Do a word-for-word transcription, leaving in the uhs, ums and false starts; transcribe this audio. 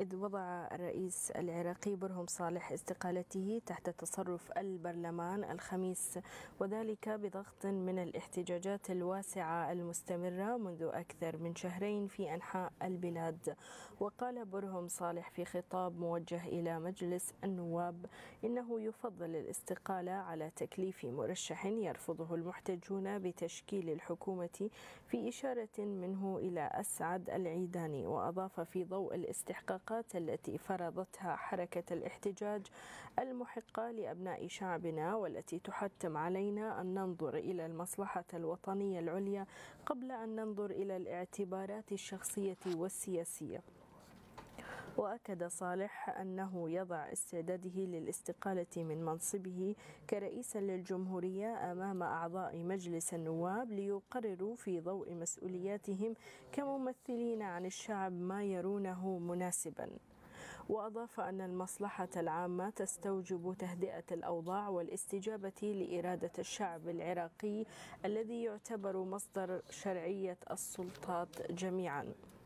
إذ وضع الرئيس العراقي برهم صالح استقالته تحت تصرف البرلمان الخميس، وذلك بضغط من الاحتجاجات الواسعة المستمرة منذ أكثر من شهرين في أنحاء البلاد. وقال برهم صالح في خطاب موجه إلى مجلس النواب إنه يفضل الاستقالة على تكليف مرشح يرفضه المحتجون بتشكيل الحكومة، في إشارة منه إلى أسعد العيداني. وأضاف في ضوء الاستحقاقات التي فرضتها حركة الاحتجاج المحقة لأبناء شعبنا والتي تحتم علينا أن ننظر إلى المصلحة الوطنية العليا قبل أن ننظر إلى الاعتبارات الشخصية والسياسية. وأكد صالح أنه يضع استعداده للاستقالة من منصبه كرئيس للجمهورية أمام أعضاء مجلس النواب ليقرروا في ضوء مسؤولياتهم كممثلين عن الشعب ما يرونه مناسبا. وأضاف أن المصلحة العامة تستوجب تهدئة الأوضاع والاستجابة لإرادة الشعب العراقي الذي يعتبر مصدر شرعية السلطات جميعا.